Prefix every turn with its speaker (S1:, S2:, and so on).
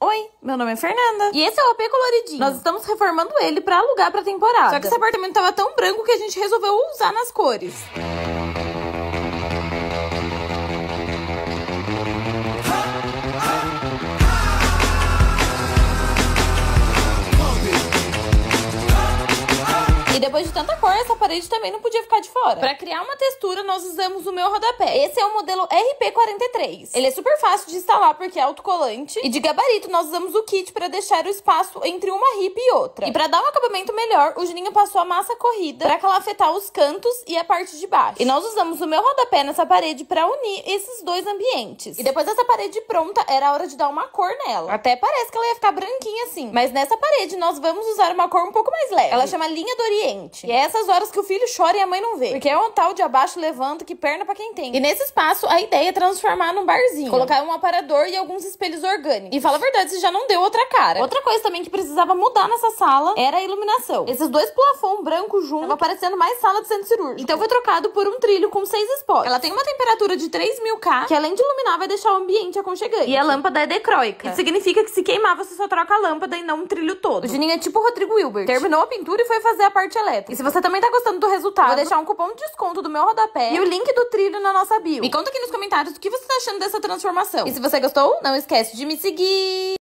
S1: Oi, meu nome é Fernanda.
S2: E esse é o AP Coloridinho.
S1: Nós estamos reformando ele pra alugar pra temporada.
S2: Só que esse apartamento tava tão branco que a gente resolveu usar nas cores. E depois de tanta cor, essa parede também não podia ficar de fora. Pra criar uma textura, nós usamos o meu rodapé. Esse é o modelo RP43. Ele é super fácil de instalar porque é autocolante. E de gabarito, nós usamos o kit pra deixar o espaço entre uma ripa e outra. E pra dar um acabamento melhor, o Juninho passou a massa corrida pra calafetar os cantos e a parte de baixo. E nós usamos o meu rodapé nessa parede pra unir esses dois ambientes. E depois dessa parede pronta, era a hora de dar uma cor nela. Até parece que ela ia ficar branquinha assim. Mas nessa parede, nós vamos usar uma cor um pouco mais leve. Ela chama Linha do Oriente. E é essas horas que o filho chora e a mãe não vê. Porque é um tal de abaixo levanta que perna pra quem tem. E nesse espaço, a ideia é transformar num barzinho. Colocar um aparador e alguns espelhos orgânicos. E fala a verdade, você já não deu outra cara. Outra coisa também que precisava mudar nessa sala era a iluminação. Esses dois plafons brancos juntos tava parecendo mais sala de centro cirúrgico. Então foi trocado por um trilho com 6 spots. Ela tem uma temperatura de 3000 K, que além de iluminar, vai deixar o ambiente aconchegante. E a lâmpada é decróica. Isso significa que se queimar, você só troca a lâmpada e não um trilho todo. O Juninho é tipo o Rodrigo Hilbert. Terminou a pintura e foi fazer a parte elétrica. E se você também tá gostando do resultado, vou deixar um cupom de desconto do meu rodapé e o link do trilho na nossa bio. Me conta aqui nos comentários o que você tá achando dessa transformação. E se você gostou, não esquece de me seguir.